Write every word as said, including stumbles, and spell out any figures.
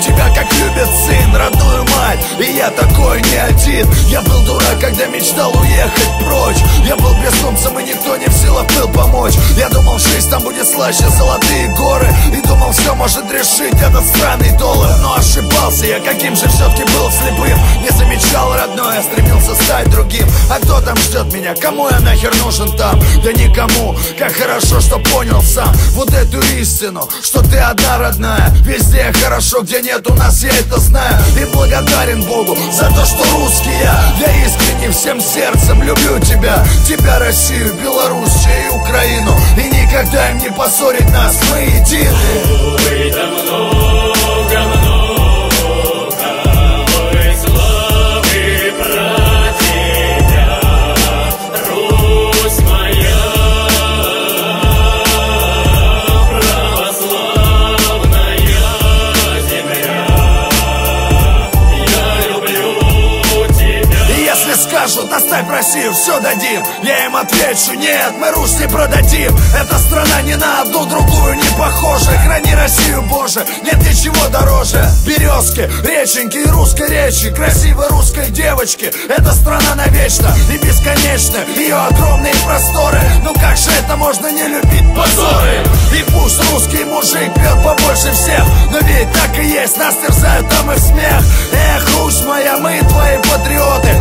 тебя, как любит сын родную мать. И я такой не один. Я был дурак, когда мечтал уехать прочь. Я был безумцем, и никто не в силах был помочь. Я думал, жизнь там будет слаще, золотые горы. И думал, все может решить этот странный доллар. Но ошибался я, каким же все-таки был слепым. Не замечал родное, стремился стать другим. А кто там ждет меня? Кому я нахер нужен там? Да никому. Как хорошо, что понял сам вот эту истину, что ты одна родная. Везде хорошо, где нет у нас, я это знаю. И благодарен Богу за то, что русский я. Я искренне всем сердцем люблю тебя. Тебя, Россию, Беларусь и Украину. И никогда им не поссорить нас, мы едины. Ой, да много, много, ой, славы про тебя, Русь моя, православная земля. Я люблю тебя. И если скажут, оставь Россию, все дадим, я им отвечу, нет, мы Русь не продадим. Эта страна ни на одну другую не похожа. Храни Россию, Боже, нет ничего дороже. Березки, реченьки и русской речи, красивой русской девочки. Эта страна навечно и бесконечна, ее огромные просторы. Ну как же это можно не любить позоры? И пусть русский мужик пьет побольше всех, но ведь так и есть, нас терзают там и в смех. Эх, Русь моя, мы твои патриоты.